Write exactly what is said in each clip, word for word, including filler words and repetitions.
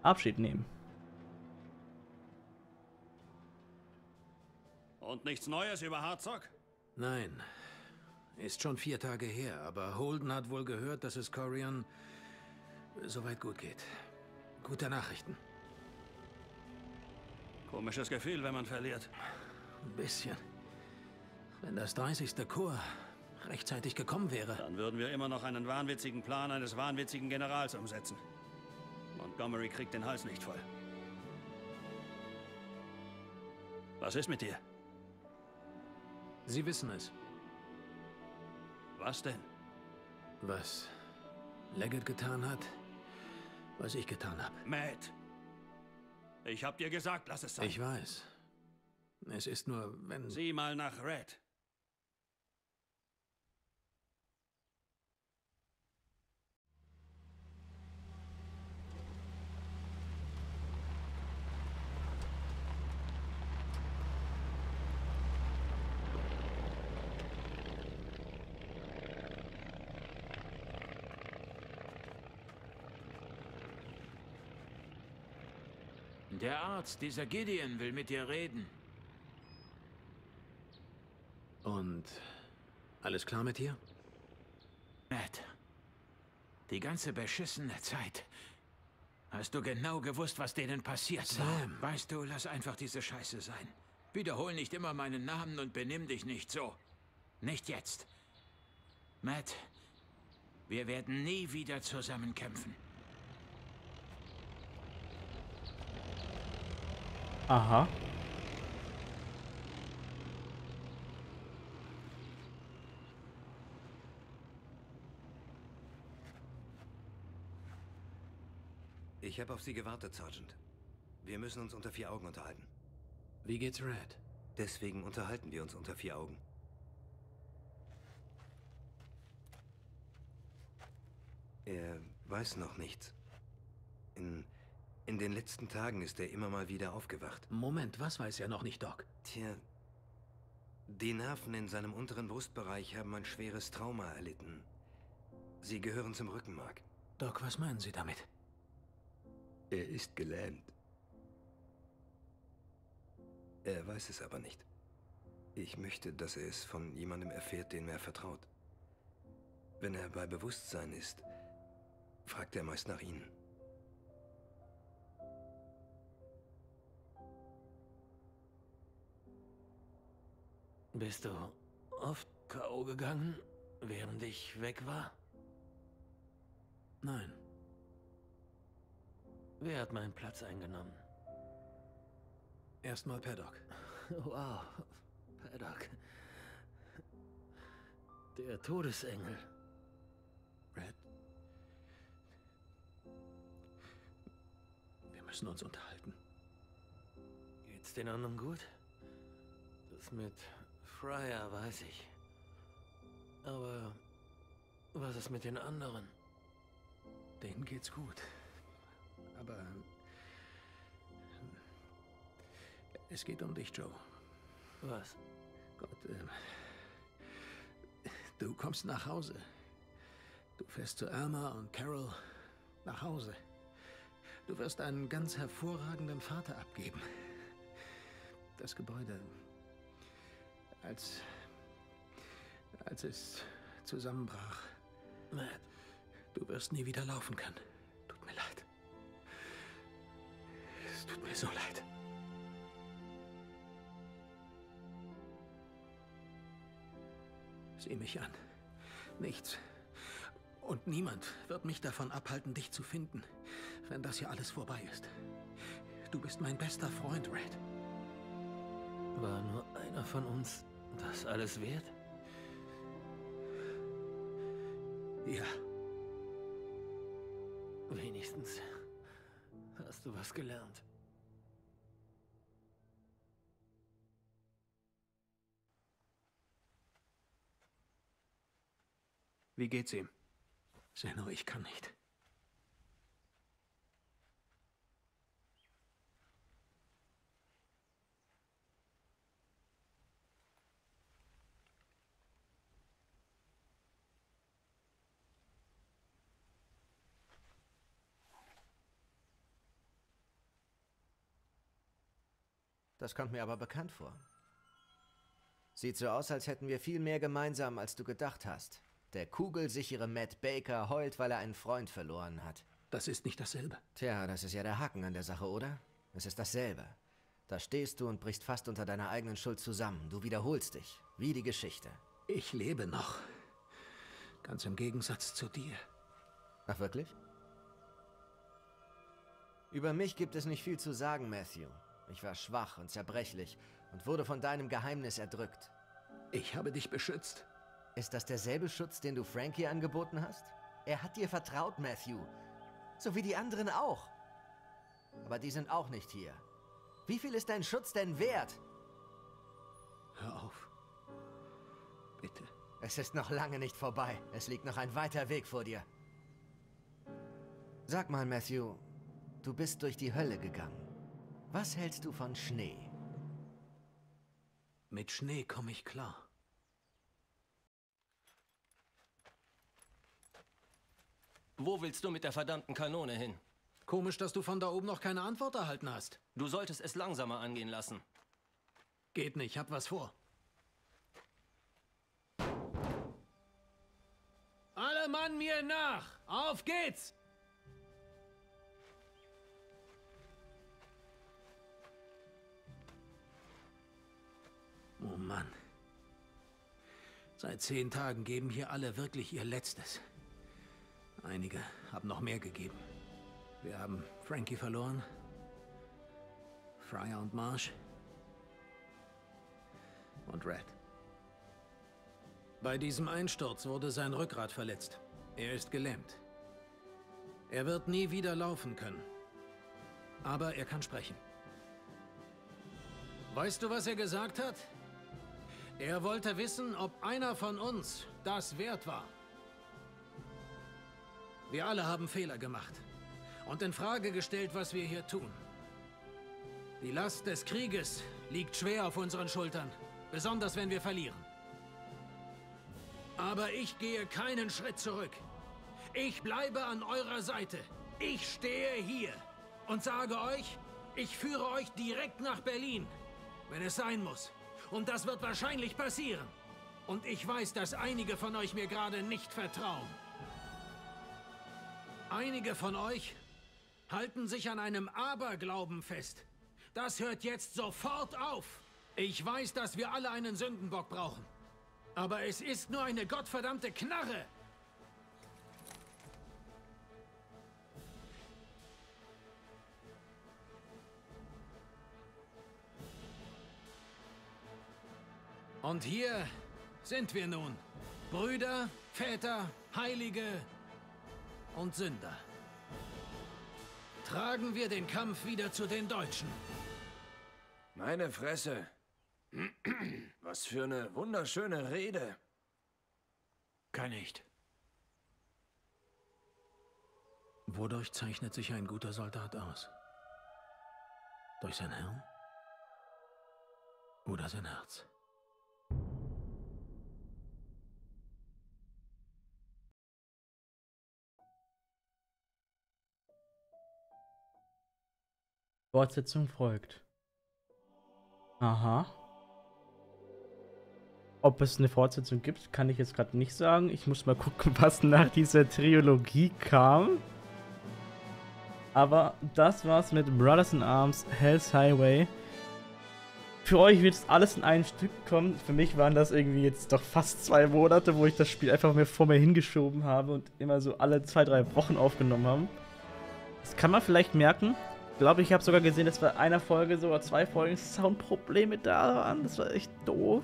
Abschied nehmen. Und nichts Neues über Herzog? Nein. Ist schon vier Tage her, aber Holden hat wohl gehört, dass es Corian soweit gut geht. Gute Nachrichten. Komisches Gefühl, wenn man verliert. Ein bisschen. Wenn das dreißigste Korps rechtzeitig gekommen wäre. Dann würden wir immer noch einen wahnwitzigen Plan eines wahnwitzigen Generals umsetzen. Montgomery kriegt den Hals nicht voll. Was ist mit dir? Sie wissen es. Was denn? Was Leggett getan hat, was ich getan habe. Matt! Ich hab dir gesagt, lass es sein. Ich weiß. Es ist nur, wenn... Sieh mal nach Red. Der Arzt, dieser Gideon, will mit dir reden. Und alles klar mit dir? Matt, die ganze beschissene Zeit hast du genau gewusst, was denen passiert Sam. war. Weißt du, lass einfach diese Scheiße sein. Wiederhol nicht immer meinen Namen und benimm dich nicht so. Nicht jetzt. Matt, wir werden nie wieder zusammen kämpfen. Aha. Ich habe auf Sie gewartet, Sergeant. Wir müssen uns unter vier Augen unterhalten. Wie geht's Red? Deswegen unterhalten wir uns unter vier Augen. Er weiß noch nichts. In, in den letzten Tagen ist er immer mal wieder aufgewacht. Moment, was weiß er noch nicht, Doc? Tja, die Nerven in seinem unteren Brustbereich haben ein schweres Trauma erlitten. Sie gehören zum Rückenmark. Doc, was meinen Sie damit? Er ist gelähmt. Er weiß es aber nicht. Ich möchte, dass er es von jemandem erfährt, dem er vertraut. Wenn er bei Bewusstsein ist, fragt er meist nach Ihnen. Bist du oft K O gegangen, während ich weg war? Nein. Wer hat meinen Platz eingenommen? Erstmal Paddock. Wow, Paddock. Der Todesengel. Red. Wir müssen uns unterhalten. Geht's den anderen gut? Das mit Fryer weiß ich. Aber was ist mit den anderen? Denen geht's gut. Aber es geht um dich, Joe. Was? Gott, ähm, du kommst nach Hause. Du fährst zu Alma und Carol nach Hause. Du wirst einen ganz hervorragenden Vater abgeben. Das Gebäude, als, als es zusammenbrach. Matt, du wirst nie wieder laufen können. Tut mir leid. Es tut mir so leid. Sieh mich an. Nichts. Und niemand wird mich davon abhalten, dich zu finden, wenn das hier alles vorbei ist. Du bist mein bester Freund, Red. War nur einer von uns das alles wert? Ja. Wenigstens hast du was gelernt. Wie geht's ihm? Zeno, ich kann nicht. Das kommt mir aber bekannt vor. Sieht so aus, als hätten wir viel mehr gemeinsam, als du gedacht hast. Der kugelsichere Matt Baker heult, weil er einen Freund verloren hat. Das ist nicht dasselbe. Tja, das ist ja der Haken an der Sache, oder? Es ist dasselbe. Da stehst du und brichst fast unter deiner eigenen Schuld zusammen. Du wiederholst dich, wie die Geschichte. Ich lebe noch. Ganz im Gegensatz zu dir. Ach, wirklich? Über mich gibt es nicht viel zu sagen, Matthew. Ich war schwach und zerbrechlich und wurde von deinem Geheimnis erdrückt. Ich habe dich beschützt. Ist das derselbe Schutz, den du Frankie angeboten hast? Er hat dir vertraut, Matthew. So wie die anderen auch. Aber die sind auch nicht hier. Wie viel ist dein Schutz denn wert? Hör auf. Bitte. Es ist noch lange nicht vorbei. Es liegt noch ein weiter Weg vor dir. Sag mal, Matthew, du bist durch die Hölle gegangen. Was hältst du von Schnee? Mit Schnee komme ich klar. Wo willst du mit der verdammten Kanone hin? Komisch, dass du von da oben noch keine Antwort erhalten hast. Du solltest es langsamer angehen lassen. Geht nicht, hab was vor. Alle Mann mir nach! Auf geht's! Oh Mann. Seit zehn Tagen geben hier alle wirklich ihr Letztes. Einige haben noch mehr gegeben. Wir haben Frankie verloren, Fryer und Marsh und Red. Bei diesem Einsturz wurde sein Rückgrat verletzt. Er ist gelähmt. Er wird nie wieder laufen können. Aber er kann sprechen. Weißt du, was er gesagt hat? Er wollte wissen, ob einer von uns das wert war. Wir alle haben Fehler gemacht und in Frage gestellt, was wir hier tun. Die Last des Krieges liegt schwer auf unseren Schultern, besonders wenn wir verlieren. Aber ich gehe keinen Schritt zurück. Ich bleibe an eurer Seite. Ich stehe hier und sage euch, ich führe euch direkt nach Berlin, wenn es sein muss. Und das wird wahrscheinlich passieren. Und ich weiß, dass einige von euch mir gerade nicht vertrauen. Einige von euch halten sich an einem Aberglauben fest. Das hört jetzt sofort auf. Ich weiß, dass wir alle einen Sündenbock brauchen. Aber es ist nur eine gottverdammte Knarre. Und hier sind wir nun. Brüder, Väter, Heilige und Sünder. Tragen wir den Kampf wieder zu den Deutschen. Meine Fresse. Was für eine wunderschöne Rede. Kann nicht. Wodurch zeichnet sich ein guter Soldat aus? Durch sein Hirn? Oder sein Herz? Fortsetzung folgt. Aha. Ob es eine Fortsetzung gibt, kann ich jetzt gerade nicht sagen. Ich muss mal gucken, was nach dieser Trilogie kam. Aber das war's mit Brothers in Arms, Hell's Highway. Für euch wird es alles in einem Stück kommen. Für mich waren das irgendwie jetzt doch fast zwei Monate, wo ich das Spiel einfach mir vor mir hingeschoben habe und immer so alle zwei, drei Wochen aufgenommen habe. Das kann man vielleicht merken. Ich glaube, ich habe sogar gesehen, dass bei einer Folge so oder zwei Folgen Soundprobleme da waren. Das war echt doof.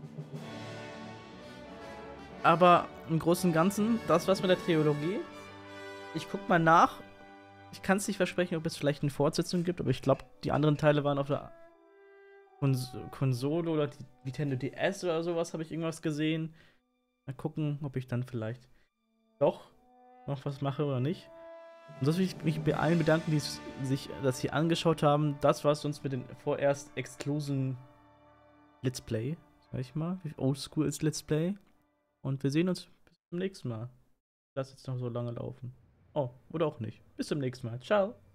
Aber im Großen und Ganzen, das war's mit der Trilogie. Ich guck mal nach. Ich kann es nicht versprechen, ob es vielleicht eine Fortsetzung gibt, aber ich glaube, die anderen Teile waren auf der Kons Konsole oder die Nintendo D S oder sowas, habe ich irgendwas gesehen. Mal gucken, ob ich dann vielleicht doch noch was mache oder nicht. Und das will ich mich bei allen bedanken, die sich das hier angeschaut haben. Das war's sonst mit den vorerst exklusiven Let's Play, sag ich mal. Oldschool ist Let's Play. Und wir sehen uns bis zum nächsten Mal. Lass jetzt noch so lange laufen. Oh, oder auch nicht. Bis zum nächsten Mal. Ciao.